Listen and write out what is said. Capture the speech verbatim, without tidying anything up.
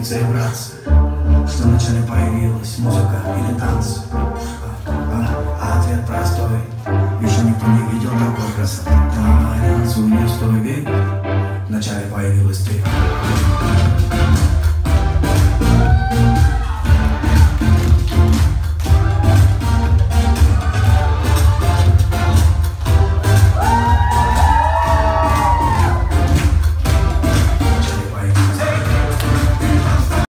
эмоции и вибрации, что вначале появилась музыка или танцы. А, а ответ простой, еще никто не видел такой красоты. Танцуй, не стой, ведь вначале появилась ты.